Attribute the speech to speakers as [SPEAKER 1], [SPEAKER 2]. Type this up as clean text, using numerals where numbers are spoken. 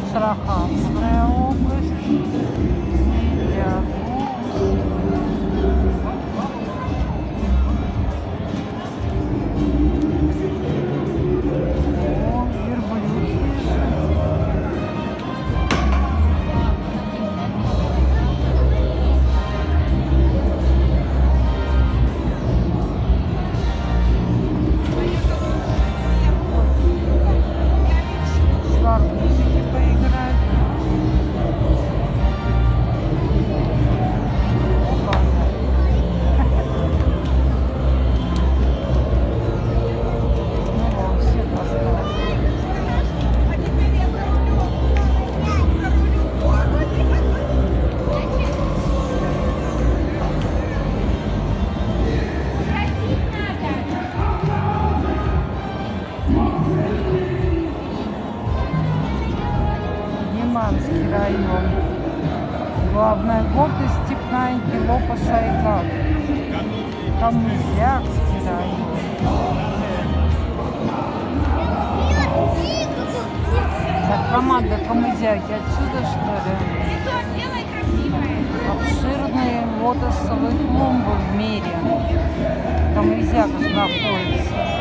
[SPEAKER 1] Астраханская область. Лиманский район. Главная гордость — степная антилопа сайгак. Камызякский район. Так, команда Камызяки отсюда, что ли? Обширные лотосовые клумбы в мире. Камызяк находится.